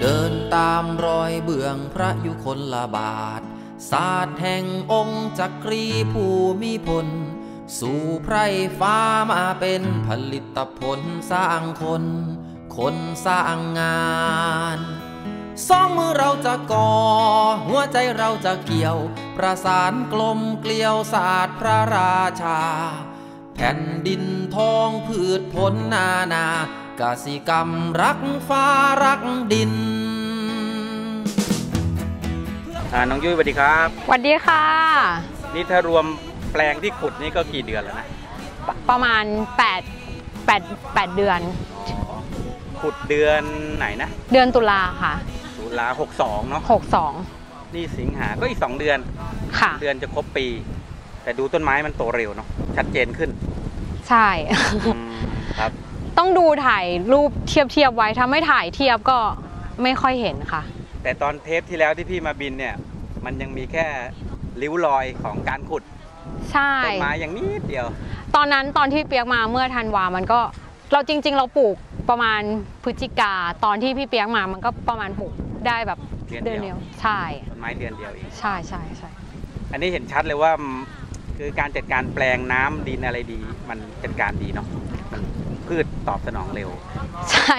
ดินตามรอยเบื้องพระยุคลบาทศาสตร์แห่งองค์จักรีภูมิพลสู่ไพร่ฟ้ามาเป็นผลิตผลสร้างคนสร้างงานสองมือเราจะก่อหัวใจเราจะเกี่ยวประสานกลมเกลียวศาสตร์พระราชาแผ่นดินทองพืชผลนากสิกรรมรักฟ้ารักดินน้องยุ้ยสวัสดีครับสวัสดีค่ะนี่ถ้ารวมแปลงที่ขุดนี่ก็กี่เดือนแล้วนะประมาณ8 เดือนขุดเดือนไหนนะเดือนตุลาค่ะตุลา62เนาะ 62 นี่สิงหาก็อีก2 เดือนค่ะเดือนจะครบปีแต่ดูต้นไม้มันโตเร็วเนาะชัดเจนขึ้นใช่ครับต้องดูถ่ายรูปเทียบไว้ถ้าไม่ถ่ายเทียบก็ไม่ค่อยเห็นค่ะแต่ตอนเทปที่แล้วที่พี่มาบินเนี่ยมันยังมีแค่ริ้วรอยของการขุดใช่ต้นไม้อย่างนิดเดียวตอนที่เปียกมาเมื่อธันวามันก็เราจริงๆเราปลูกประมาณพฤศจิกาตอนที่พี่เปียกมามันก็ประมาณปลูกได้แบบเดือนเดียวใช่ต้นไม้เดือนเดียวเองใช่อันนี้เห็นชัดเลยว่าคือการจัดการแปลงน้ำดินอะไรดีมันจัดการดีเนาะพืชตอบสนองเร็วใช่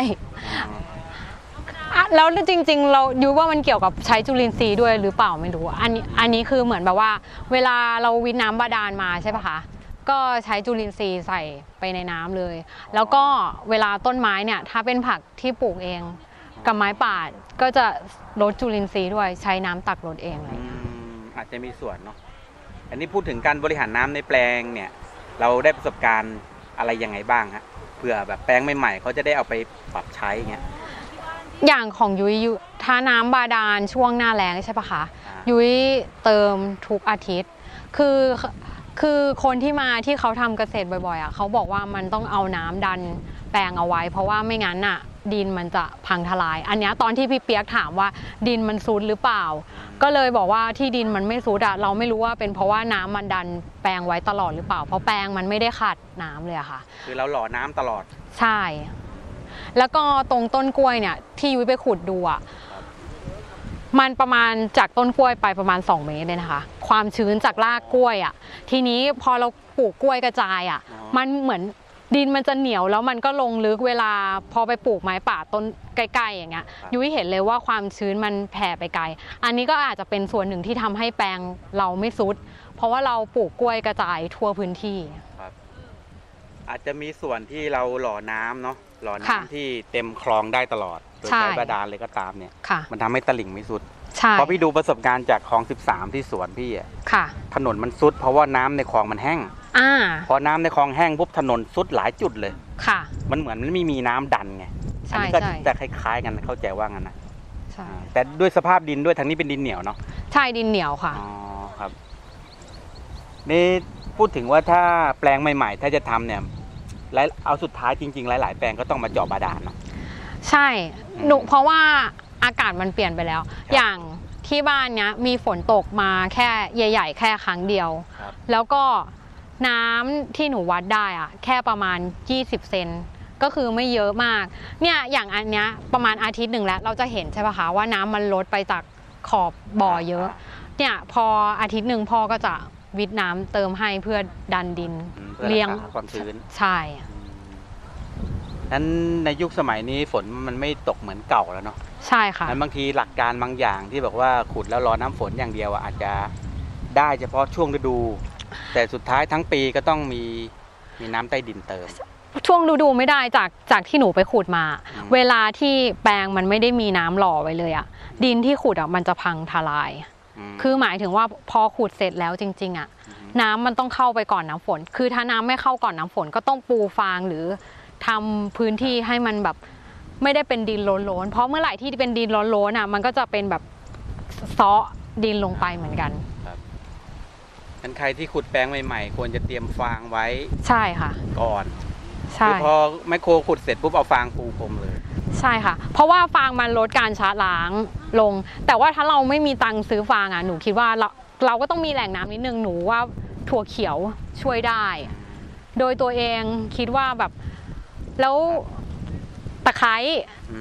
แล้วจริงๆเราดูว่ามันเกี่ยวกับใช้จุลินทรีย์ด้วยหรือเปล่าไม่รู้อันนี้คือเหมือนแบบว่าเวลาเราวิทน้ำบาดาลมาใช่ปะคะก็ใช้จุลินทรีย์ใส่ไปในน้ำเลยแล้วก็เวลาต้นไม้เนี่ยถ้าเป็นผักที่ปลูกเองกับไม้ป่าก็จะลดจุลินทรีย์ด้วยใช้น้ำตักลดเองอะไรอาจจะมีส่วนเนาะอันนี้พูดถึงการบริหารน้ำในแปลงเนี่ยเราได้ประสบการณ์อะไรยังไงบ้างฮะเผื่อแบบแปลงใหม่ๆเขาจะได้เอาไปปรับใช้เงี้ยอย่างของยุ้ยถ้าน้ำบาดาลช่วงหน้าแล้งใช่ปะคะยุ้ยเติมทุกอาทิตย์คือคนที่มาที่เขาทำเกษตรบ่อยๆอ่ะเขาบอกว่ามันต้องเอาน้ำดันแปลงเอาไว้เพราะว่าไม่งั้นอ่ะดินมันจะพังทลายอันนี้ตอนที่พี่เปียกถามว่าดินมันซุดหรือเปล่าก็เลยบอกว่าที่ดินมันไม่ซุดอ่ะเราไม่รู้ว่าเป็นเพราะว่าน้ำมันดันแปลงไว้ตลอดหรือเปล่าเพราะแปลงมันไม่ได้ขาดน้ำเลยอะค่ะคือเราหล่อน้ำตลอดใช่แล้วก็ตรงต้นกล้วยเนี่ยที่ยุ้ยไปขุดดูอ่ะมันประมาณจากต้นกล้วยไปประมาณ2 เมตรเลยนะคะความชื้นจากรากกล้วยอ่ะทีนี้พอเราปลูกกล้วยกระจายอ่ะมันเหมือนดินมันจะเหนียวแล้วมันก็ลงลึกเวลาพอไปปลูกไม้ป่าต้นใกล้ๆอย่างเงี้ยยุ้ยเห็นเลยว่าความชื้นมันแผ่ไปไกลอันนี้ก็อาจจะเป็นส่วนหนึ่งที่ทำให้แปลงเราไม่ซุดเพราะว่าเราปลูกกล้วยกระจายทั่วพื้นที่อาจจะมีส่วนที่เราหล่อน้ำเนาะหล่อน้ำที่เต็มคลองได้ตลอดโดยใช้บาดาลเลยก็ตามเนี่ยมันทำให้ตลิ่งไม่สุดเพราะพี่ดูประสบการณ์จากคลอง13ที่สวนพี่อ่ะถนนมันซุดเพราะว่าน้ำในคลองมันแห้งพอน้ำในคลองแห้งปุ๊บถนนซุดหลายจุดเลยมันเหมือนมันไม่มีน้ำดันไงอันนี้ก็จะคล้ายๆกันเข้าใจว่างั้นนะแต่ด้วยสภาพดินด้วยทางนี้เป็นดินเหนียวเนาะใช่ดินเหนียวค่ะอ๋อครับนี่พูดถึงว่าถ้าแปลงใหม่ๆถ้าจะทำเนี่ยเอาสุดท้ายจริงๆหลายๆแปลงก็ต้องมาเจาะบาดาลเนาะใช่เพราะว่าอากาศมันเปลี่ยนไปแล้วอย่างที่บ้านเนี้ยมีฝนตกมาแค่ใหญ่ๆแค่ครั้งเดียวแล้วก็น้ำที่หนูวัดได้อะแค่ประมาณ20 เซนก็คือไม่เยอะมากเนี่ยอย่างอันเนี้ยประมาณอาทิตย์หนึ่งแล้วเราจะเห็นใช่ป่ะคะว่าน้ำมันลดไปจากขอบบ่อเยอะเนี่ยพออาทิตย์หนึ่งพ่อก็จะวิทน้ำเติมให้เพื่อดันดินเลี้ยงความชื้นใช่นั้นในยุคสมัยนี้ฝนมันไม่ตกเหมือนเก่าแล้วเนาะใช่ค่ะบางทีหลักการบางอย่างที่บอกว่าขุดแล้วรอน้ำฝนอย่างเดียวอาจจะได้เฉพาะช่วงฤดูแต่สุดท้ายทั้งปีก็ต้องมีน้ำใต้ดินเติมช่วงฤดูไม่ได้จากที่หนูไปขุดมาเวลาที่แปลงมันไม่ได้มีน้ำหล่อไว้เลยอ่ะดินที่ขุดอ่ะมันจะพังทลายคือหมายถึงว่าพอขุดเสร็จแล้วจริงๆอ่ะน้ำมันต้องเข้าไปก่อนน้ำฝนคือถ้าน้ำไม่เข้าก่อนน้ำฝนก็ต้องปูฟางหรือทำพื้นที่ให้มันแบบไม่ได้เป็นดินโล้นๆเพราะเมื่อไหร่ที่เป็นดินโล้นๆอ่ะมันก็จะเป็นแบบเซาะดินลงไปเหมือนกันงั้นใครที่ขุดแปลงใหม่ๆควรจะเตรียมฟางไว้ใช่ค่ะก่อนใช่พอไมโครขุดเสร็จปุ๊บเอาฟางปูพรมเลยใช่ค่ะเพราะว่าฟางมันลดการชะล้างลงแต่ว่าถ้าเราไม่มีตังค์ซื้อฟางอ่ะหนูคิดว่าเราก็ต้องมีแหล่งน้ำนิดนึงหนูว่าถั่วเขียวช่วยได้โดยตัวเองคิดว่าแบบแล้วตะไคร้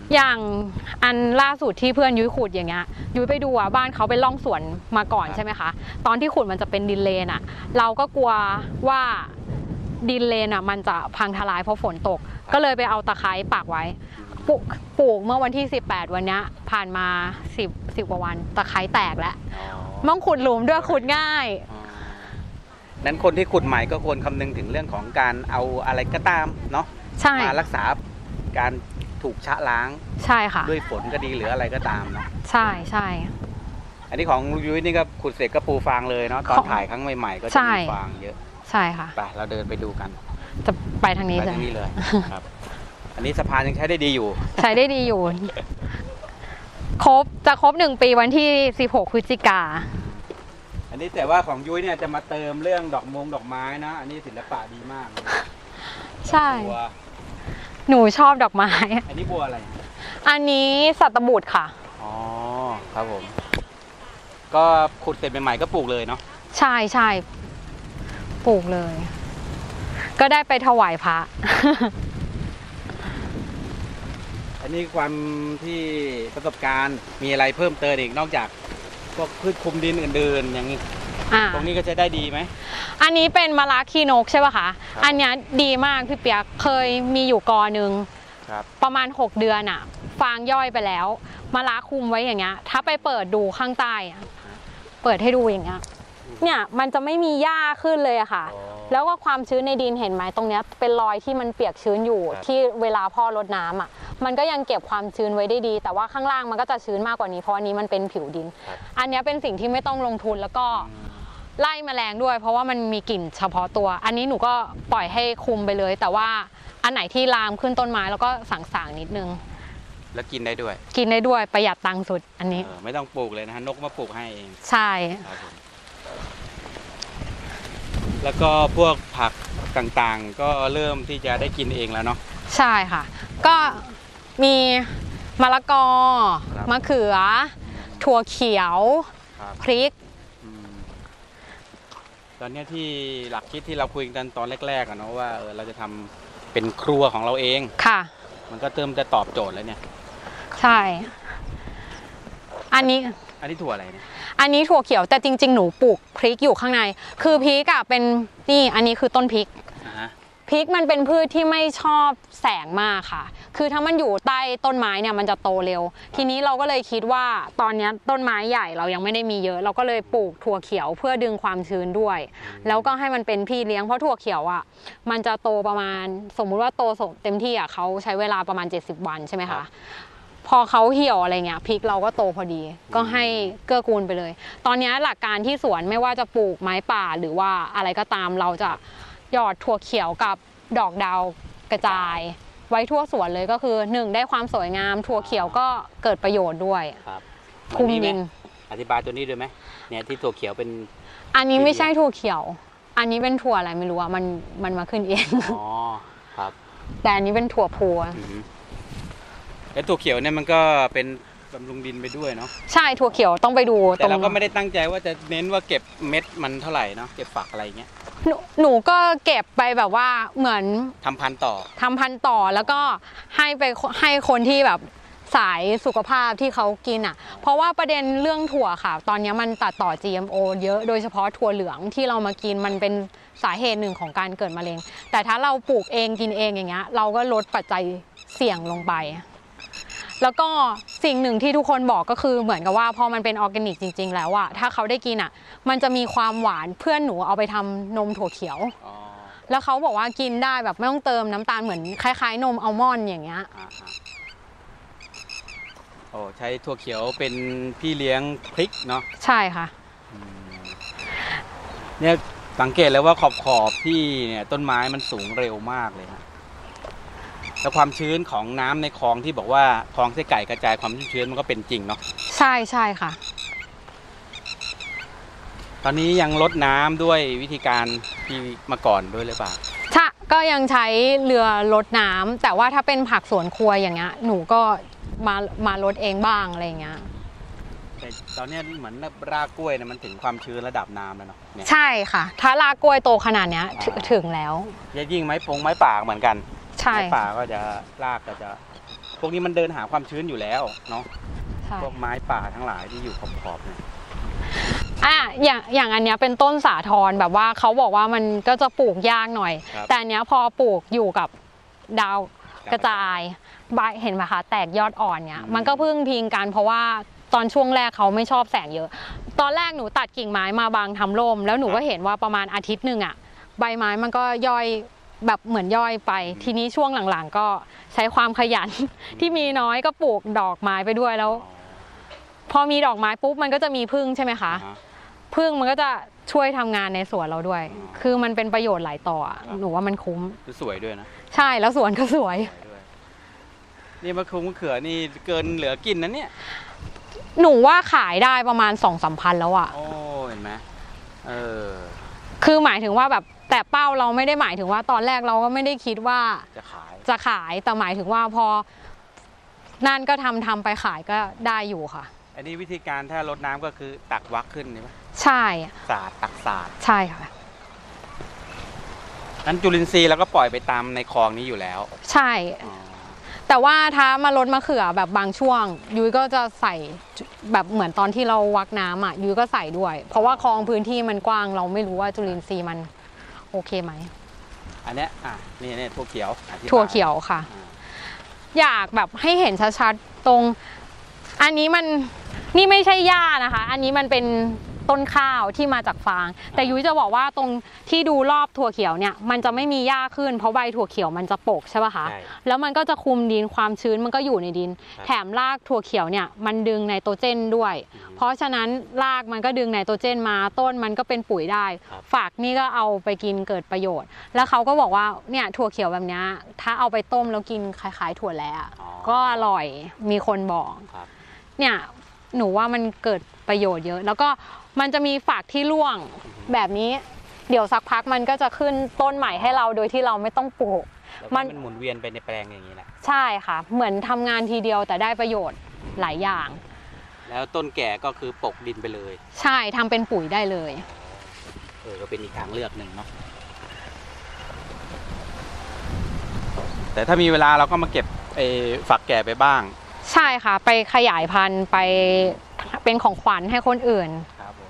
อย่างอันล่าสุดที่เพื่อนยุ้ยขุดอย่างเงี้ยยุ้ยไปดูบ้านเขาเป็นร่องสวนมาก่อนใช่ไหมคะตอนที่ขุดมันจะเป็นดินเลนเราก็กลัวว่าดินเลนมันจะพังทลายเพราะฝนตกก็เลยไปเอาตะไคร้ปักไว้ปลูกเมื่อวันที่18วันนี้ผ่านมา10กว่าวันตะไคร้แตกแล้วต้องขุดหลุมด้วยขุดง่ายนั้นคนที่ขุดใหม่ก็ควรคำนึงถึงเรื่องของการเอาอะไรก็ตามเนาะมารักษาการถูกชะล้างใช่ค่ะด้วยฝนก็ดีหรืออะไรก็ตามเนาะใช่ใช่อันนี้ของยุ้ยนี่ก็ขุดเสร็จก็ปูฟางเลยเนาะตอนถ่ายครั้งใหม่ๆก็จะมีฟางเยอะใช่ค่ะไปเราเดินไปดูกันจะไปทางนี้เลยครับอันนี้สะพานยังใช้ได้ดีอยู่ใช้ได้ดีอยู่จะครบ1 ปีวันที่16พฤศจิกาอันนี้แต่ว่าของยุ้ยเนี่ยจะมาเติมเรื่องดอกไม้นะอันนี้ศิลปะดีมากใช่หนูชอบดอกไม้อันนี้บัวอะไรอันนี้สัตบุตรค่ะอ๋อครับผมก็ขุดเสร็จใหม่ๆก็ปลูกเลยเนาะใช่ใช่ปลูกเลยก็ได้ไปถวายพระอันนี้ความที่ประสบการณ์มีอะไรเพิ่มเติมอีกนอกจากพวกพืชคุมดินอื่นๆอย่างนี้ตรงนี้ก็จะได้ดีไหมอันนี้เป็นมะระขี้นกใช่ป่ะคะอันนี้ดีมากพี่เปียกเคยมีอยู่กอหนึ่งประมาณ6 เดือนฟางย่อยไปแล้วมะระคุมไว้อย่างเงี้ยถ้าไปเปิดดูข้างใต้เปิดให้ดูอย่างเงี้ยเนี่ยมันจะไม่มีหญ้าขึ้นเลยอะค่ะแล้วก็ความชื้นในดินเห็นไหมตรงเนี้ยเป็นรอยที่มันเปียกชื้นอยู่ที่เวลาพ่อรดน้ำมันก็ยังเก็บความชื้นไว้ได้ดีแต่ว่าข้างล่างมันก็จะชื้นมากกว่านี้เพราะอันนี้มันเป็นผิวดินอันนี้เป็นสิ่งที่ไม่ต้องลงทุนแล้วก็ไล่แมลงด้วยเพราะว่ามันมีกลิ่นเฉพาะตัวอันนี้หนูก็ปล่อยให้คุมไปเลยแต่ว่าอันไหนที่ลามขึ้นต้นไม้แล้วก็สั่งๆนิดนึงแล้วกินได้ด้วยประหยัดตังค์สุดอันนี้ไม่ต้องปลูกเลยนะฮะนกมาปลูกให้เองใช่แล้วก็พวกผักต่างๆก็เริ่มที่จะได้กินเองแล้วเนาะใช่ค่ะก็มีมะละกอมะเขือถั่วเขียวพริกตอนนี้ที่หลักคิดที่เราคุยกันตอนแรกๆเนาะว่าเราจะทำเป็นครัวของเราเองค่ะมันก็จะตอบโจทย์แล้วเนี่ยใช่อันนี้ถั่วอะไรเนี่ยอันนี้ถั่วเขียวแต่จริงๆหนูปลูกพริกอยู่ข้างในคือพริกเป็นนี่อันนี้คือต้นพริกพริกมันเป็นพืชที่ไม่ชอบแสงมากค่ะคือถ้ามันอยู่ใต้ต้นไม้เนี่ยมันจะโตเร็วทีนี้เราก็เลยคิดว่าตอนนี้ต้นไม้ใหญ่เรายังไม่ได้มีเยอะเราก็เลยปลูกถั่วเขียวเพื่อดึงความชื้นด้วยแล้วก็ให้มันเป็นพี่เลี้ยงเพราะถั่วเขียวมันจะโตประมาณสมมุติว่าโตเต็มที่เขาใช้เวลาประมาณ70 วันใช่ไหมคะพอเขาเหี่ยวอะไรเงี้ยพริกเราก็โตพอดีก็ให้เกื้อกูลไปเลยตอนนี้หลักการที่สวนไม่ว่าจะปลูกไม้ป่าหรือว่าอะไรก็ตามเราจะหยอดถั่วเขียวกับดอกดาวกระจายไว้ทั่วสวนเลยก็คือ1ได้ความสวยงามถั่วเขียวก็เกิดประโยชน์ด้วยคุมดินอธิบายตัวนี้ด้วยไหมเนี่ยที่ถั่วเขียวเป็นอันนี้ไม่ใช่ถั่วเขียวอันนี้เป็นถั่วอะไรไม่รู้มันมาขึ้นเองอ๋อครับแต่อันนี้เป็นถั่วพูแล้วถั่วเขียวเนี่ยมันก็เป็นบำรุงดินไปด้วยเนาะใช่ถั่วเขียวต้องไปดูแต่เราก็ไม่ได้ตั้งใจว่าจะเน้นว่าเก็บเม็ดมันเท่าไหร่เนาะเก็บฝักอะไรเงี้ยหนูก็เก็บไปแบบว่าเหมือนทำพันธุ์ต่อแล้วก็ให้คนที่แบบสายสุขภาพที่เขากินเพราะว่าประเด็นเรื่องถั่วค่ะตอนนี้มันตัดต่อ GMO เยอะโดยเฉพาะถั่วเหลืองที่เรามากินมันเป็นสาเหตุหนึ่งของการเกิดมะเร็งแต่ถ้าเราปลูกเองกินเองอย่างเงี้ยเราก็ลดปัจจัยเสี่ยงลงไปแล้วก็สิ่งหนึ่งที่ทุกคนบอกก็คือเหมือนกับว่าพอมันเป็นออร์แกนิกจริงๆแล้วถ้าเขาได้กินมันจะมีความหวานเพื่อนหนูเอาไปทำนมถั่วเขียวแล้วเขาบอกว่ากินได้แบบไม่ต้องเติมน้ำตาลเหมือนคล้ายๆนมอัลมอนด์อย่างเงี้ยใช้ถั่วเขียวเป็นพี่เลี้ยงพริกเนาะใช่ค่ะเนี่ยสังเกตเลยว่าขอบที่เนี่ยต้นไม้มันสูงเร็วมากเลยนะแล้วความชื้นของน้ำในคลองที่บอกว่าคลองไส้ไก่กระจายความชื้นมันก็เป็นจริงเนาะใช่ค่ะตอนนี้ยังลดน้ำด้วยวิธีการที่มาก่อนด้วยหรือเปล่าก็ยังใช้เรือลดน้ำแต่ว่าถ้าเป็นผักสวนครัวอย่างเงี้ยหนูก็มาลดเองบ้างอะไรเงี้ยแต่ตอนนี้เหมือนรากกล้วยเนี่ยมันถึงความชื้นระดับน้ำแล้วเนาะใช่ค่ะถ้ารากกล้วยโตขนาดเนี้ยถึงแล้วยิ่งไม้ป่าเหมือนกันไม้ป่าก็จะรากก็จะพวกนี้มันเดินหาความชื้นอยู่แล้วเนาะพวกไม้ป่าทั้งหลายที่อยู่ขอบๆเนี่ยอย่างอันเนี้ยเป็นต้นสาทรแบบว่าเขาบอกว่ามันก็จะปลูกยากหน่อยแต่อันเนี้ยพอปลูกอยู่กับดาวกระจายใบเห็นไหมคะแตกยอดอ่อนเนี้ยมันก็พึ่งพิงกันเพราะว่าตอนช่วงแรกเขาไม่ชอบแสงเยอะตอนแรกหนูตัดกิ่งไม้มาบางทำร่มแล้วหนูก็เห็นว่าประมาณอาทิตย์หนึ่งใบไม้มันก็ย่อยแบบเหมือนย่อยไปทีนี้ช่วงหลังๆก็ใช้ความขยันที่มีน้อยก็ปลูกดอกไม้ไปด้วยแล้วพอมีดอกไม้ปุ๊บมันก็จะมีผึ้งใช่ไหมคะผึ้งมันก็จะช่วยทำงานในสวนเราด้วยคือมันเป็นประโยชน์หลายต่อหนูว่ามันคุ้มสวยด้วยนะใช่แล้วสวนก็สวยนี่มะเขือนี่เกินเหลือกินนะเนี่ยหนูว่าขายได้ประมาณ 2-3 พันแล้วโอ้เห็นไหมคือหมายถึงว่าแบบแต่เป้าเราไม่ได้หมายถึงว่าตอนแรกเราก็ไม่ได้คิดว่าจะขายแต่หมายถึงว่าพอนั่นก็ทำไปขายก็ได้อยู่ค่ะอันนี้วิธีการถ้ารดน้ำก็คือตักวักขึ้นใช่ไหมใช่ตักสาดใช่ค่ะนั้นจุลินทรีย์เราก็ปล่อยไปตามในคลองนี้อยู่แล้วใช่แต่ว่าถ้ามารดมะเขือแบบบางช่วงยุ้ยก็จะใส่แบบเหมือนตอนที่เราวักน้ำยุ้ยก็ใส่ด้วยเพราะว่าคลองพื้นที่มันกว้างเราไม่รู้ว่าจุลินทรีย์มันโอเคไหมอันเนี้ยนี่ถั่วเขียวค่ะอยากแบบให้เห็นชัดๆตรงอันนี้นี่ไม่ใช่หญ้านะคะอันนี้มันเป็นต้นข้าวที่มาจากฟางแต่ยุ้ยจะบอกว่าตรงที่ดูรอบถั่วเขียวเนี่ยมันจะไม่มีหญ้าขึ้นเพราะใบถั่วเขียวมันจะปกใช่ป่ะคะแล้วมันก็จะคุมดินความชื้นมันก็อยู่ในดินแถมรากถั่วเขียวเนี่ยมันดึงไนโตรเจนด้วยเพราะฉะนั้นรากมันก็ดึงไนโตรเจนมาต้นมันก็เป็นปุ๋ยได้ฝากนี่ก็เอาไปกินเกิดประโยชน์แล้วเขาก็บอกว่าเนี่ยถั่วเขียวแบบนี้ถ้าเอาไปต้มแล้วกินคล้ายๆถั่วแล้วก็อร่อยมีคนบอกเนี่ยหนูว่ามันเกิดประโยชน์เยอะแล้วก็มันจะมีฝักที่ร่วงแบบนี้เดี๋ยวสักพักมันก็จะขึ้นต้นใหม่ให้เราโดยที่เราไม่ต้องปลูกมันหมุนเวียนไปในแปลงอย่างนี้แหละใช่ค่ะเหมือนทำงานทีเดียวแต่ได้ประโยชน์หลายอย่างแล้วต้นแก่ก็คือปกดินไปเลยใช่ทำเป็นปุ๋ยได้เลยก็เป็นอีกทางเลือกหนึ่งเนาะแต่ถ้ามีเวลาเราก็มาเก็บฝักแก่ไปบ้างใช่ค่ะไปขยายพันธุ์ไปเป็นของขวัญให้คนอื่นครับผม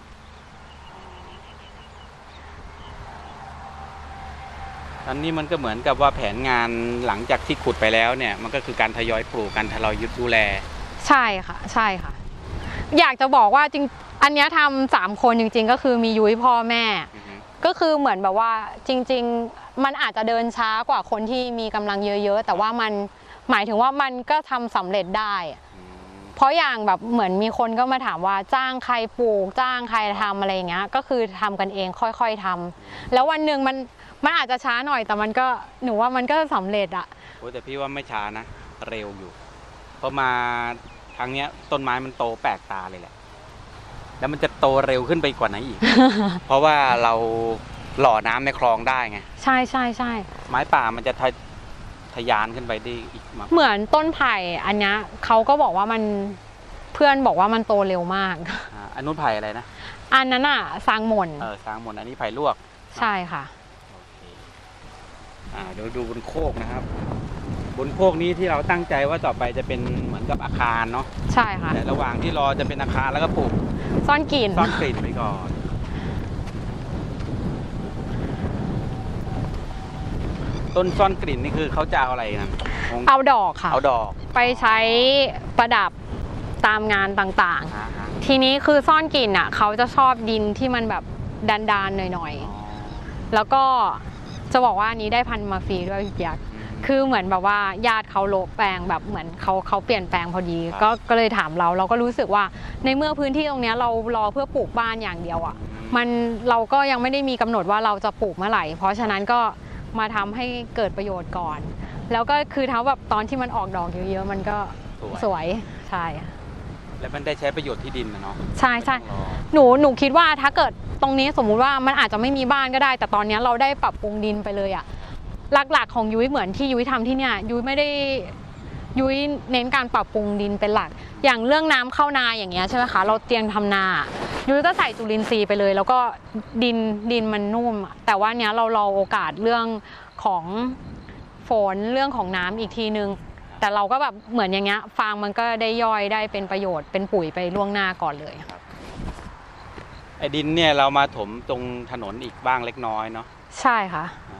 อันนี้มันก็เหมือนกับว่าแผนงานหลังจากที่ขุดไปแล้วเนี่ยมันก็คือการทยอยปลูกการทยอยดูแลใช่ค่ะใช่ค่ะอยากจะบอกว่าจริงอันนี้ทำ3 คนจริงๆก็คือมียุ้ยพ่อแม่ก็คือเหมือนแบบว่าจริงๆมันอาจจะเดินช้ากว่าคนที่มีกำลังเยอะๆแต่ว่ามันหมายถึงว่ามันก็ทำสำเร็จได้เพราะอย่างแบบเหมือนมีคนก็มาถามว่าจ้างใครปลูกจ้างใครทำอะไรอย่างเงี้ยก็คือทำกันเองค่อยๆทำแล้ววันหนึ่งมันอาจจะช้าหน่อยแต่มันก็หนูว่ามันก็สำเร็จอะโอ้แต่พี่ว่าไม่ช้านะเร็วอยู่เพราะมาครั้งเนี้ยต้นไม้มันโตแปลกตาเลยแหละแล้วมันจะโตเร็วขึ้นไปกว่านั้นอีก เพราะว่าเราหล่อน้ำในคลองได้ไงใช่ใช่ใช่ไม้ป่ามันจะทะยานขึ้นไปได้อีกมากเหมือนต้นไผ่อันนี้เขาก็บอกว่ามันเพื่อนบอกว่ามันโตเร็วมากอันนู้นไผ่อะไรนะอันนั้นซางหม่นซางหม่นอันนี้ไผ่ลวกใช่ค่ะเดี๋ยวดูบนโคกนะครับบนโคกนี้ที่เราตั้งใจว่าต่อไปจะเป็นเหมือนกับอาคารเนาะใช่ค่ะแต่ระหว่างที่รอจะเป็นอาคารแล้วก็ปลูกซ่อนกลิ่นไปก่อนต้นซ่อนกลิ่นนี่คือเขาจะเอาอะไรนะเอาดอกค่ะเอาดอกไปใช้ประดับตามงานต่างๆทีนี้คือซ่อนกลิ่นเขาจะชอบดินที่มันแบบดันๆหน่อยๆแล้วก็จะบอกว่านี้ได้พันธุ์มาฟรีด้วยพี่ยักษ์คือเหมือนแบบว่าญาติเขาโลแปลงแบบเหมือนเขาเปลี่ยนแปลงพอดีก็เลยถามเราก็รู้สึกว่าในเมื่อพื้นที่ตรงนี้เรารอเพื่อปลูกบ้านอย่างเดียวเราก็ยังไม่ได้มีกำหนดว่าเราจะปลูกเมื่อไหร่เพราะฉะนั้นก็มาทำให้เกิดประโยชน์ก่อนแล้วก็คือทั้งแบบตอนที่มันออกดอกเยอะๆมันก็สวยใช่แล้วมันได้ใช้ประโยชน์ที่ดินนะเนาะใช่ใช่หนูคิดว่าถ้าเกิดตรงนี้สมมุติว่ามันอาจจะไม่มีบ้านก็ได้แต่ตอนนี้เราได้ปรับปรุงดินไปเลยหลักๆของยุ้ยเหมือนที่ยุ้ยทำที่เนี่ยยุ้ยไม่ได้ยุ้ยเน้นการปรับปรุงดินเป็นหลักอย่างเรื่องน้ำเข้านาอย่างเงี้ยใช่ไหมคะเราเตรียมทำนายุ้ยก็ใส่จุลินทรีย์ไปเลยแล้วก็ดินมันนุ่มแต่ว่าเนี้ยเรารอโอกาสเรื่องของฝนเรื่องของน้ำอีกทีนึงแต่เราก็แบบเหมือนอย่างเงี้ยฟางมันก็ได้ย่อยได้เป็นประโยชน์เป็นปุ๋ยไปล่วงหน้าก่อนเลยไอ้ดินเนี่ยเรามาถมตรงถนนอีกบ้างเล็กน้อยเนาะใช่ค่ะ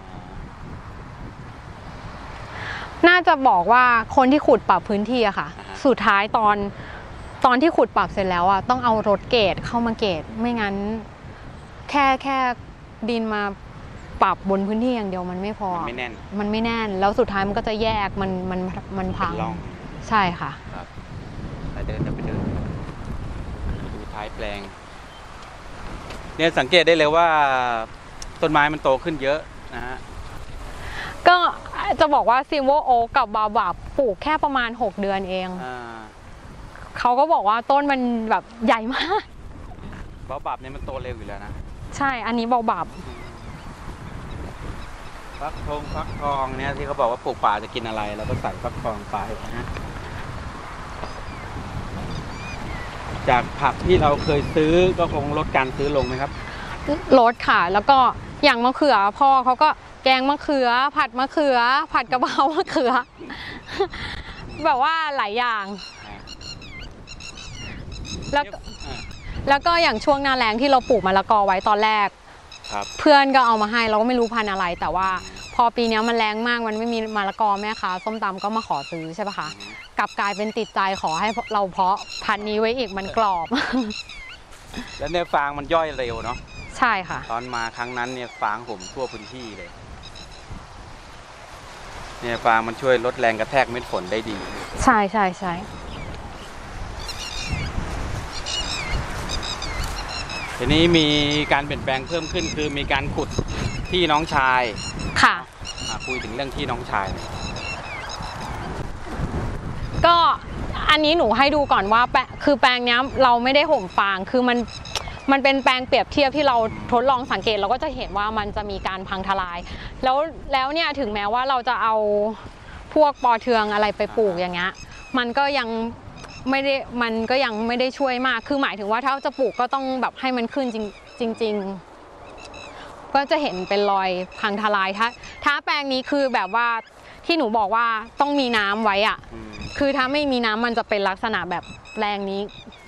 น่าจะบอกว่าคนที่ขุดปรับพื้นที่อะค่ะสุดท้ายตอนที่ขุดปรับเสร็จแล้วอะต้องเอารถเกตเข้ามาเกตไม่งั้นแค่ดินมาปรับบนพื้นที่อย่างเดียวมันไม่พอมันไม่แน่นแล้วสุดท้ายมันก็จะแยกมันพังใช่ค่ะครับไปเดินไปดูท้ายแปลงเนี่ยสังเกตได้เลยว่าต้นไม้มันโตขึ้นเยอะนะฮะก็จะบอกว่าซิลเวอร์โอ๊กกับบาบาปลูกแค่ประมาณ6 เดือนเองเขาก็บอกว่าต้นมันแบบใหญ่มากบาบาเนี่ยมันโตเร็วอยู่แล้วนะใช่อันนี้บาบาฟักทองเนี่ยที่เขาบอกว่าปลูกป่าจะกินอะไรแล้วก็ใส่ฟักทองไปนะฮะจากผักที่เราเคยซื้อก็คงลดการซื้อลงไหมครับลดค่ะแล้วก็อย่างมะเขือพ่อเขาก็แกงมะเขือผัดมะเขือผัดกะเพรามะเขือแบบว่าหลายอย่างแล้วก็อย่างช่วงหน้าแล้งที่เราปลูกมะละกอไว้ตอนแรกเพื่อนก็เอามาให้เราก็ไม่รู้พันธุ์อะไรแต่ว่าพอปีนี้มันแรงมากมันไม่มีมะละกอแม่ค้าส้มตำก็มาขอซื้อใช่ปะคะกลับกลายเป็นติดใจขอให้เราเพาะพันธุ์นี้ไว้อีกมันกรอบแล้วเนี่ยฟางมันย่อยเร็วเนาะใช่ค่ะตอนมาครั้งนั้นเนี่ยฟางผมทั่วพื้นที่เลยเนี่ยฟางมันช่วยลดแรงกระแทกเม็ดฝนได้ดีใช่ทีนี้มีการเปลี่ยนแปลงเพิ่มขึ้นคือมีการขุดที่น้องชายค่ะคุยถึงเรื่องที่น้องชายก็อันนี้หนูให้ดูก่อนว่าคือแปลงนี้เราไม่ได้ห่มฟางคือมันเป็นแปลงเปรียบเทียบที่เราทดลองสังเกตเราก็จะเห็นว่ามันจะมีการพังทลายแล้วเนี่ยถึงแม้ว่าเราจะเอาพวกปอเทืองอะไรไปปลูกอย่างเงี้ยมันก็ยังไม่ได้ช่วยมากคือหมายถึงว่าถ้าจะปลูกก็ต้องแบบให้มันขึ้นจริงก็จะเห็นเป็นรอยพังทลายถ้าแปลงนี้คือแบบว่าที่หนูบอกว่าต้องมีน้ำไว้อะคือถ้าไม่มีน้ำมันจะเป็นลักษณะแบบแปลงนี้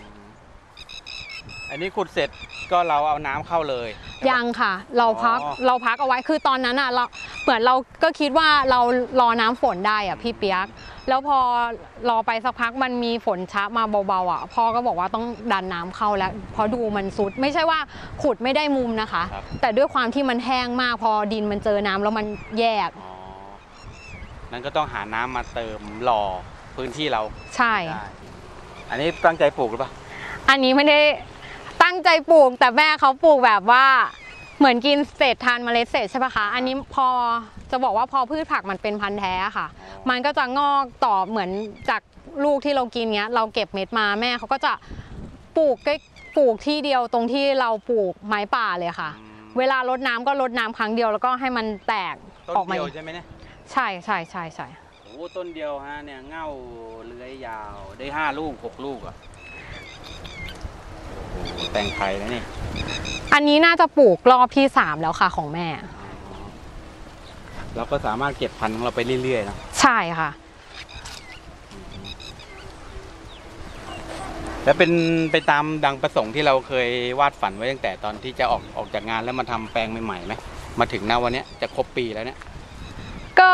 อันนี้ขุดเสร็จก็เราเอาน้ำเข้าเลยยังค่ะเราพักเอาไว้คือตอนนั้นอ่ะเราเหมือนเราก็คิดว่าเรารอน้ำฝนได้อ่ะพี่เปียกแล้วพอรอไปสักพักมันมีฝนช้ามาเบาๆอ่ะพ่อก็บอกว่าต้องดันน้ำเข้าแล้วเพราะดูมันซุดไม่ใช่ว่าขุดไม่ได้มุมนะคะแต่ด้วยความที่มันแห้งมากพอดินมันเจอน้ำแล้วมันแยกนั่นก็ต้องหาน้ำมาเติมรอพื้นที่เราใช่อันนี้ตั้งใจปลูกหรือเปล่าอันนี้ไม่ได้ตั้งใจปลูกแต่แม่เขาปลูกแบบว่าเหมือนกินเศษทานเมล็ดเศษใช่ปะคะอันนี้พอจะบอกว่าพอพืชผักมันเป็นพันธุ์แท้ค่ะมันก็จะงอกต่อเหมือนจากลูกที่เรากินเงี้ยเราเก็บเม็ดมาแม่เขาก็จะปลูกที่เดียวตรงที่เราปลูกไม้ป่าเลยค่ะเวลารดน้ำก็รดน้ำครั้งเดียวแล้วก็ให้มันแตกออกมาใช่ไหมเนี่ยใช่โอ้ต้นเดียวฮะเนี่ยเง่าเลื้อยยาวได้5 ลูก 6 ลูกอ่ะแตงไทยนะนี่อันนี้น่าจะปลูกรอบที่3แล้วค่ะของแม่เราก็สามารถเก็บพันธุ์ของเราไปเรื่อยๆนะใช่ค่ะแล้วเป็นไปตามดังประสงค์ที่เราเคยวาดฝันไว้ตั้งแต่ตอนที่จะออกจากงานแล้วมาทำแปลงใหม่ๆไหมมาถึงณวันนี้จะครบปีแล้วเนี่ยก็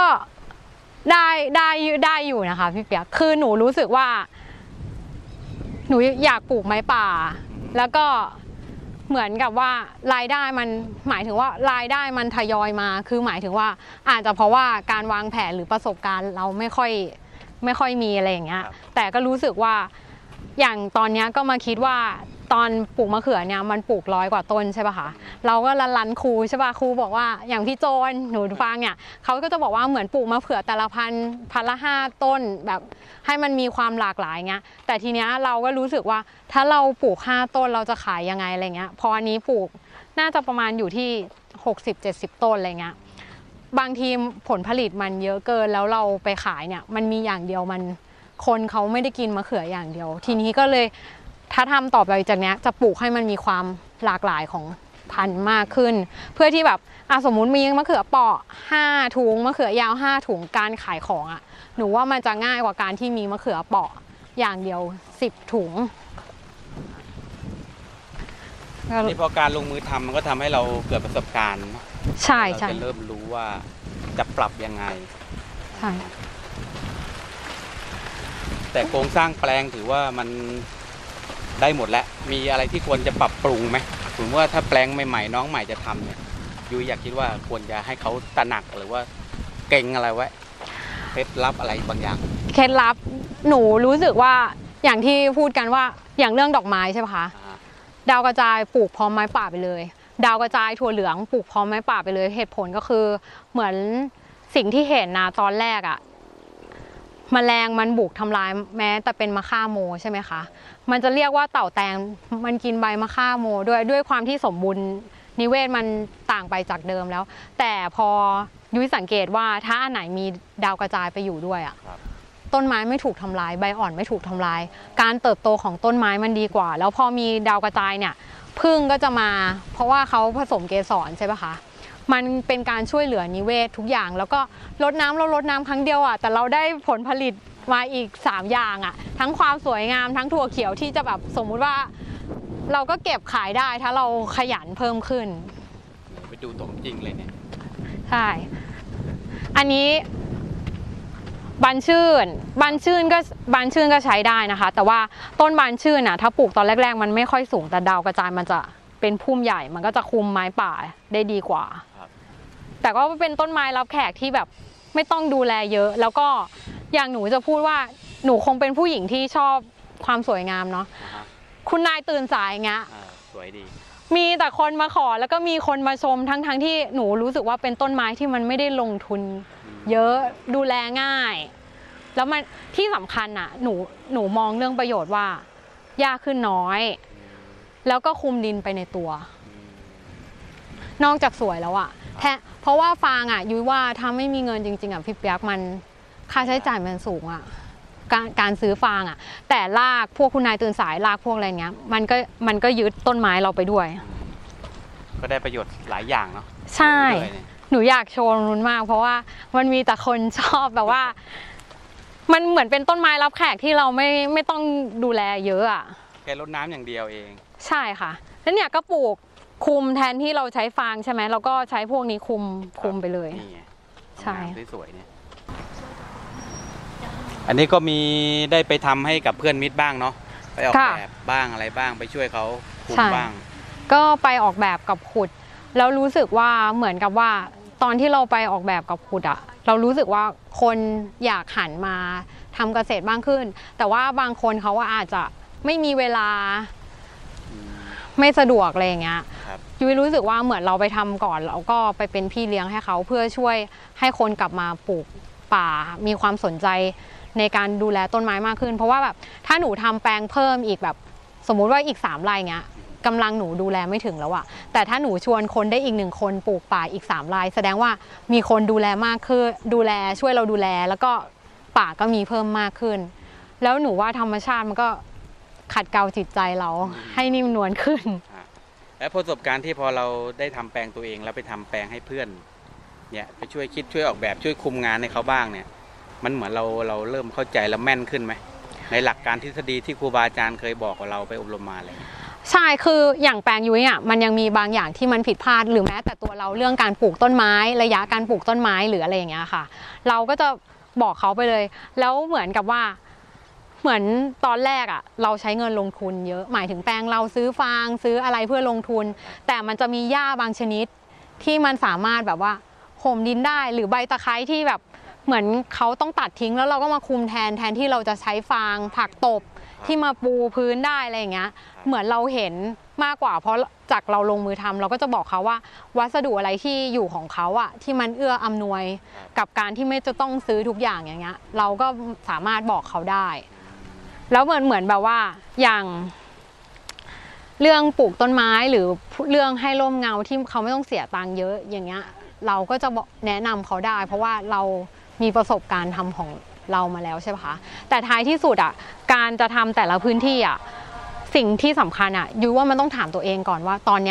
ได้อยู่นะคะพี่เปียกคือหนูรู้สึกว่าหนูอยากปลูกไม้ป่าแล้วก็เหมือนกับว่ารายได้มันหมายถึงว่ารายได้มันทยอยมาคือหมายถึงว่าอาจจะเพราะว่าการวางแผนหรือประสบการณ์เราไม่ค่อยมีอะไรอย่างเงี้ยแต่ก็รู้สึกว่าอย่างตอนนี้ก็มาคิดว่าตอนปลูกมะเขือเนี่ยมันปลูก100 กว่าต้นใช่ป่ะคะเราก็รันครูใช่ป่ะครูบอกว่าอย่างพี่โจนหนูฟังเนี่ยเขาก็จะบอกว่าเหมือนปลูกมะเขือแต่ละพันละ 5 ต้นแบบให้มันมีความหลากหลายเงี้ยแต่ทีเนี้ยเราก็รู้สึกว่าถ้าเราปลูก5 ต้นเราจะขายยังไงอะไรเงี้ยพออันนี้ปลูกน่าจะประมาณอยู่ที่60-70 ต้นอะไรเงี้ยบางทีผลผลิตมันเยอะเกินแล้วเราไปขายเนี่ยมันมีอย่างเดียวมันคนเขาไม่ได้กินมะเขืออย่างเดียวทีนี้ก็เลยถ้าทำต่อไปจากนี้จะปลูกให้มันมีความหลากหลายของพันธุ์มากขึ้นเพื่อที่แบบสมมุติมีมะเขือเปราะ5 ถุงมะเขือยาว5 ถุงการขายของหนูว่ามันจะง่ายกว่าการที่มีมะเขือเปราะอย่างเดียว10 ถุงนี่พอการลงมือทำมันก็ทำให้เราเกิดประสบการณ์ใช่เราจะเริ่มรู้ว่าจะปรับยังไงใช่แต่โครงสร้างแปลงถือว่ามันได้หมดแล้วมีอะไรที่ควรจะปรับปรุงไหมถึงว่าถ้าแปลงใหม่ๆน้องใหม่จะทำเนี่ยยูอยากคิดว่าควรจะให้เขาตระหนักหรือว่าเก่งอะไรไว้เคล็ดลับอะไรบางอย่างเคล็ดลับหนูรู้สึกว่าอย่างที่พูดกันว่าอย่างเรื่องดอกไม้ใช่ไหมคะดาวกระจายปลูกพร้อมไม้ป่าไปเลยดาวกระจายถั่วเหลืองปลูกพร้อมไม้ป่าไปเลยเหตุผลก็คือเหมือนสิ่งที่เห็นนะตอนแรกแมลงมันบุกทำลายแม้แต่เป็นมะข่าโมใช่ไหมคะมันจะเรียกว่าเต่าแตงมันกินใบมะข่าโมด้วยความที่สมบูรณ์นิเวศมันต่างไปจากเดิมแล้วแต่พอยุ้ยสังเกตว่าถ้าอันไหนมีดาวกระจายไปอยู่ด้วยต้นไม้ไม่ถูกทำลายใบอ่อนไม่ถูกทำลายการเติบโตของต้นไม้มันดีกว่าแล้วพอมีดาวกระจายเนี่ยผึ้งก็จะมาเพราะว่าเขาผสมเกสรใช่ปะคะมันเป็นการช่วยเหลือนิเวศทุกอย่างแล้วก็รดน้ำเรารดน้ำครั้งเดียวแต่เราได้ผลผลิตมาอีก3 อย่างทั้งความสวยงามทั้งถั่วเขียวที่จะแบบสมมุติว่าเราก็เก็บขายได้ถ้าเราขยันเพิ่มขึ้นไปดูตรงจริงเลยเนี่ยใช่อันนี้บานชื่นก็ใช้ได้นะคะแต่ว่าต้นบานชื่นถ้าปลูกตอนแรกๆมันไม่ค่อยสูงแต่ดาวกระจายมันจะเป็นพุ่มใหญ่มันก็จะคุมไม้ป่าได้ดีกว่าแต่ก็เป็นต้นไม้รับแขกที่แบบไม่ต้องดูแลเยอะแล้วก็อย่างหนูจะพูดว่าหนูคงเป็นผู้หญิงที่ชอบความสวยงามเนาะคุณนายตื่นสายเงี้ยสวยดีมีแต่คนมาขอแล้วก็มีคนมาชมทั้งที่หนูรู้สึกว่าเป็นต้นไม้ที่มันไม่ได้ลงทุนเยอะดูแลง่ายแล้วมันที่สำคัญหนูมองเรื่องประโยชน์ว่าหญ้าขึ้นน้อยแล้วก็คุมดินไปในตัวนอกจากสวยแล้วเพราะว่าฟางยุ้ยว่าถ้าไม่มีเงินจริงๆพี่เปียกมันค่าใช้จ่ายมันสูงการซื้อฟางแต่รากพวกคุณนายตื่นสายรากพวกอะไรเงี้ยมันก็ยึดต้นไม้เราไปด้วยก็ได้ประโยชน์หลายอย่างเนาะใช่หนูอยากโชว์นู้นมากเพราะว่ามันมีแต่คนชอบแบบว่ามันเหมือนเป็นต้นไม้รับแขกที่เราไม่ต้องดูแลเยอะแค่รดน้ำอย่างเดียวเองใช่ค่ะแล้วเนี่ยก็ปลูกคุมแทนที่เราใช้ฟางใช่ไหมเราก็ใช้พวกนี้คุมไปเลยใช่สวยๆเนี่ยอันนี้ก็มีได้ไปทำให้กับเพื่อนมิตรบ้างเนาะไปออกแบบบ้างอะไรบ้างไปช่วยเขาขุดบ้างก็ไปออกแบบกับขุดแล้วรู้สึกว่าเหมือนกับว่าตอนที่เราไปออกแบบกับขุดเรารู้สึกว่าคนอยากหันมาทำเกษตรบ้างขึ้นแต่ว่าบางคนเขาอาจจะไม่มีเวลาไม่สะดวกอะไรอย่างเงี้ยยุ้ยรู้สึกว่าเหมือนเราไปทำก่อนเราก็ไปเป็นพี่เลี้ยงให้เขาเพื่อช่วยให้คนกลับมาปลูกป่ามีความสนใจในการดูแลต้นไม้มากขึ้นเพราะว่าแบบถ้าหนูทำแปลงเพิ่มอีกแบบสมมุติว่าอีก3 ไร่เงี้ยกำลังหนูดูแลไม่ถึงแล้วแต่ถ้าหนูชวนคนได้อีก1 คนปลูกป่าอีก3 ไร่แสดงว่ามีคนดูแลมากขึ้นดูแลช่วยเราดูแลแล้วก็ป่าก็มีเพิ่มมากขึ้นแล้วหนูว่าธรรมชาติมันก็ขัดเกลาจิตใจเราให้นิ่มนวลขึ้นและประสบการณ์ที่พอเราได้ทำแปลงตัวเองแล้วไปทำแปลงให้เพื่อนเนี่ยไปช่วยคิดช่วยออกแบบช่วยคุมงานให้เขาบ้างเนี่ยมันเหมือนเราเริ่มเข้าใจแล้วแม่นขึ้นไหมในหลักการทฤษฎีที่ครูบาอาจารย์เคยบอกกับเราไปอบรมมาอะไรใช่คืออย่างแปลงยุ้ยมันยังมีบางอย่างที่มันผิดพลาดหรือแม้แต่ตัวเราเรื่องการปลูกต้นไม้ระยะการปลูกต้นไม้หรืออะไรอย่างเงี้ยค่ะเราก็จะบอกเขาไปเลยแล้วเหมือนกับว่าเหมือนตอนแรกเราใช้เงินลงทุนเยอะหมายถึงแปลงเราซื้อฟางซื้ออะไรเพื่อลงทุนแต่มันจะมีหญ้าบางชนิดที่มันสามารถแบบว่าห่มดินได้หรือใบตะไคร้ที่แบบเหมือนเขาต้องตัดทิ้งแล้วเราก็มาคุมแทนที่เราจะใช้ฟางผักตบที่มาปูพื้นได้อะไรอย่างเงี้ยเหมือนเราเห็นมากกว่าเพราะจากเราลงมือทำเราก็จะบอกเขาว่าวัสดุอะไรที่อยู่ของเขาที่มันเอื้ออำนวยกับการที่ไม่จะต้องซื้อทุกอย่างอย่างเงี้ยเราก็สามารถบอกเขาได้แล้วเหมือนแบบว่าอย่างเรื่องปลูกต้นไม้หรือเรื่องให้ร่มเงาที่เขาไม่ต้องเสียตังค์เยอะอย่างเงี้ยเราก็จะแนะนำเขาได้เพราะว่าเรามีประสบการณ์ทำของเรามาแล้วใช่ไหมคะแต่ท้ายที่สุดการจะทำแต่ละพื้นที่สิ่งที่สำคัญยุ้ยว่ามันต้องถามตัวเองก่อนว่าตอนนี้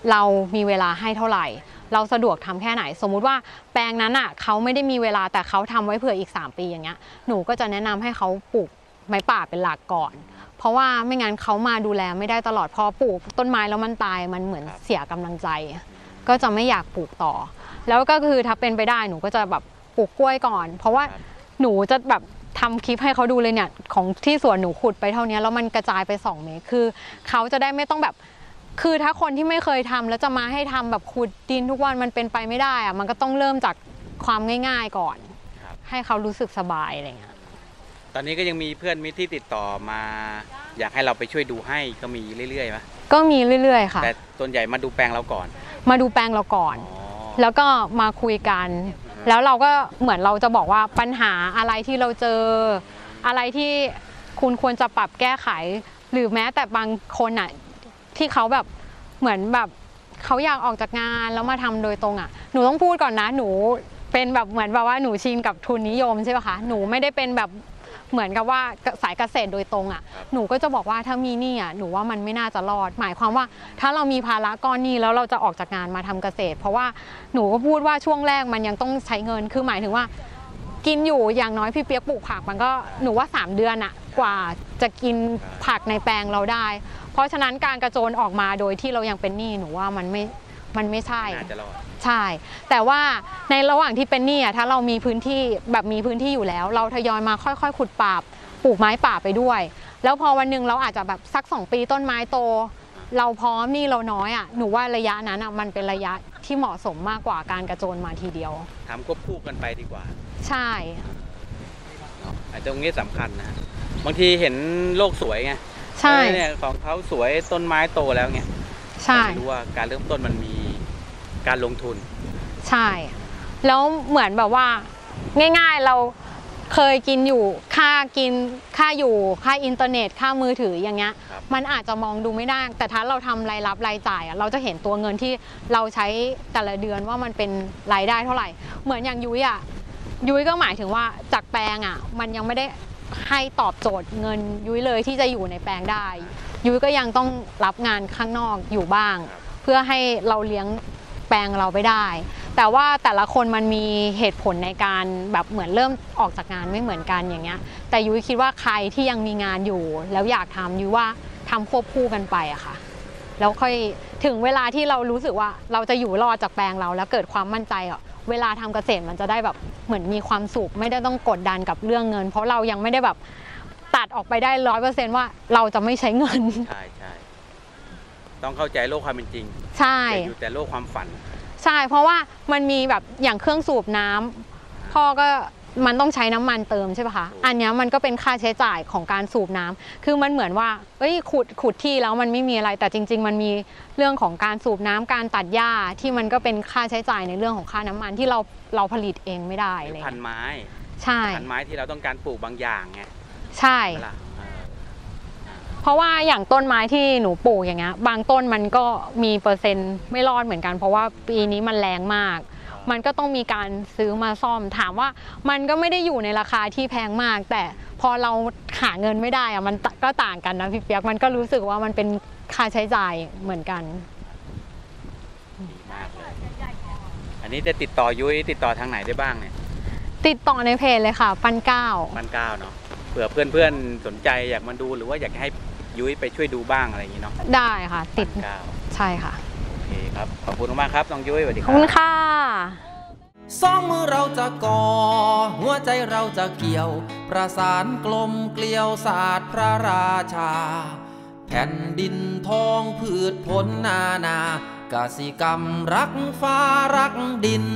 เรามีเวลาให้เท่าไหร่เราสะดวกทำแค่ไหนสมมุติว่าแปลงนั้นอ่ะเขาไม่ได้มีเวลาแต่เขาทำไว้เผื่ออีก3 ปีอย่างเงี้ยหนูก็จะแนะนำให้เขาปลูกไม้ป่าเป็นหลักก่อนเพราะว่าไม่งั้นเขามาดูแลไม่ได้ตลอดพอปลูกต้นไม้แล้วมันตายมันเหมือนเสียกำลังใจก็จะไม่อยากปลูกต่อแล้วก็คือถ้าเป็นไปได้หนูก็จะแบบปลูกกล้วยก่อนเพราะว่าหนูจะแบบทำคลิปให้เขาดูเลยเนี่ยของที่สวนหนูขุดไปเท่านี้แล้วมันกระจายไป2 เมตรคือเขาจะได้ไม่ต้องแบบคือถ้าคนที่ไม่เคยทำแล้วจะมาให้ทำแบบขุดดินทุกวันมันเป็นไปไม่ได้อะมันก็ต้องเริ่มจากความง่ายๆก่อนให้เขารู้สึกสบายอะไรเงี้ยตอนนี้ก็ยังมีเพื่อนมิตรที่ติดต่อมาอยากให้เราไปช่วยดูให้ก็มีเรื่อยๆไหมก็มีเรื่อยๆค่ะแต่ส่วนใหญ่มาดูแปลงเราก่อนมาดูแปลงเราก่อนแล้วก็มาคุยกันแล้วเราก็เหมือนเราจะบอกว่าปัญหาอะไรที่เราเจออะไรที่คุณควรจะปรับแก้ไขหรือแม้แต่บางคนอ่ะที่เขาแบบเหมือนแบบเขาอยากออกจากงานแล้วมาทำโดยตรงอ่ะหนูต้องพูดก่อนนะหนูเป็นแบบเหมือนแบบว่าหนูชินกับทุนนิยมใช่ไหมคะหนูไม่ได้เป็นแบบเหมือนกับว่าสายเกษตรโดยตรงอ่ะหนูก็จะบอกว่าถ้ามีหนี้อ่ะหนูว่ามันไม่น่าจะรอดหมายความว่าถ้าเรามีภาระก้อนหนี้แล้วเราจะออกจากงานมาทำเกษตรเพราะว่าหนูก็พูดว่าช่วงแรกมันยังต้องใช้เงินคือหมายถึงว่ากินอยู่อย่างน้อยพี่เปียกปลูกผักมันก็หนูว่า3 เดือนอ่ะกว่าจะกินผักในแปลงเราได้เพราะฉะนั้นการกระโจนออกมาโดยที่เรายังเป็นหนี้หนูว่ามันไม่ใช่ใช่แต่ว่าในระหว่างที่เป็นหนี้อ่ะถ้าเรามีพื้นที่แบบมีพื้นที่อยู่แล้วเราทยอยมาค่อยๆขุดป่าปลูกไม้ป่าไปด้วยแล้วพอวันนึงเราอาจจะแบบสัก2 ปีต้นไม้โตเราพร้อมหนี้เราน้อยอ่ะหนูว่าระยะนั้นอ่ะมันเป็นระยะที่เหมาะสมมากกว่าการกระโจนมาทีเดียวทำควบคู่กันไปดีกว่าใช่ตรงนี้สำคัญนะบางทีเห็นโลกสวยไงใช่เนี่ยของเขาสวยต้นไม้โตแล้วไงใช่รู้ว่าการเริ่มต้นมันมีการลงทุนใช่แล้วเหมือนแบบว่าง่ายๆเราเคยกินอยู่ค่ากินค่าอยู่ค่าอินเทอร์เน็ตค่ามือถืออย่างเงี้ยมันอาจจะมองดูไม่ได้แต่ถ้าเราทำรายรับรายจ่ายเราจะเห็นตัวเงินที่เราใช้แต่ละเดือนว่ามันเป็นรายได้เท่าไหร่เหมือนอย่างยุ้ยก็หมายถึงว่าจากแปลงมันยังไม่ได้ให้ตอบโจทย์เงินยุ้ยเลยที่จะอยู่ในแปลงได้ยุ้ยก็ยังต้องรับงานข้างนอกอยู่บ้างเพื่อให้เราเลี้ยงแปลงเราไปได้แต่ว่าแต่ละคนมันมีเหตุผลในการแบบเหมือนเริ่มออกจากงานไม่เหมือนกันอย่างเงี้ยแต่ยุ้ยคิดว่าใครที่ยังมีงานอยู่แล้วอยากทำยุ้ยว่าทำควบคู่กันไปอะค่ะแล้วค่อยถึงเวลาที่เรารู้สึกว่าเราจะอยู่รอดจากแปลงเราแล้วเกิดความมั่นใจเวลาทำเกษตรมันจะได้แบบเหมือนมีความสุขไม่ได้ต้องกดดันกับเรื่องเงินเพราะเรายังไม่ได้แบบตัดออกไปได้ 100% ว่าเราจะไม่ใช้เงินใช่ต้องเข้าใจโลกความเป็นจริงใช่อยู่แต่โลกความฝันใช่เพราะว่ามันมีแบบอย่างเครื่องสูบน้ำพ่อก็มันต้องใช้น้ำมันเติมใช่ป่ะคะอันนี้มันก็เป็นค่าใช้จ่ายของการสูบน้ำคือมันเหมือนว่าขุดที่แล้วมันไม่มีอะไรแต่จริงๆมันมีเรื่องของการสูบน้ำการตัดหญ้าที่มันก็เป็นค่าใช้จ่ายในเรื่องของค่าน้ำมันที่เราผลิตเองไม่ได้เลยพันไม้ใช่พันไม้ที่เราต้องการปลูกบางอย่างไงใช่เพราะว่าอย่างต้นไม้ที่หนูปลูกอย่างเงี้ยบางต้นมันก็มีเปอร์เซ็นต์ไม่รอดเหมือนกันเพราะว่าปีนี้มันแรงมากมันก็ต้องมีการซื้อมาซ่อมถามว่ามันก็ไม่ได้อยู่ในราคาที่แพงมากแต่พอเราหาเงินไม่ได้มันก็ต่างกันนะพี่เปียกมันก็รู้สึกว่ามันเป็นค่าใช้จ่ายเหมือนกันดีมากเลยอันนี้จะติดต่อยุ้ยติดต่อทางไหนได้บ้างเนี่ยติดต่อในเพจเลยค่ะปันเก้าเนาะเผื่อเพื่อนๆสนใจอยากมาดูหรือว่าอยากให้ยุ้ยไปช่วยดูบ้างอะไรอย่างนี้เนาะได้ค่ะติดใช่ค่ะโอเคครับขอบคุณมากครับน้องยุ้ยสวัสดีครับขอบคุณค่ะสองมือเราจะก่อหัวใจเราจะเกี่ยวประสานกลมเกลียวศาสตร์พระราชาแผ่นดินทองพืชผลนานากสิกรรมรักฟ้ารักดิน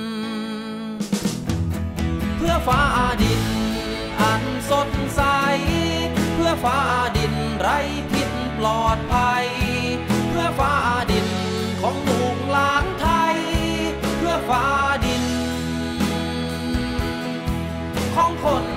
เพื่อฟ้าดินอันสดใสเพื่อฟ้าดินไร้พิษปลอดภัยเพื่อฟ้าดินของลูกหลานไทยเพื่อฟ้าดินของคน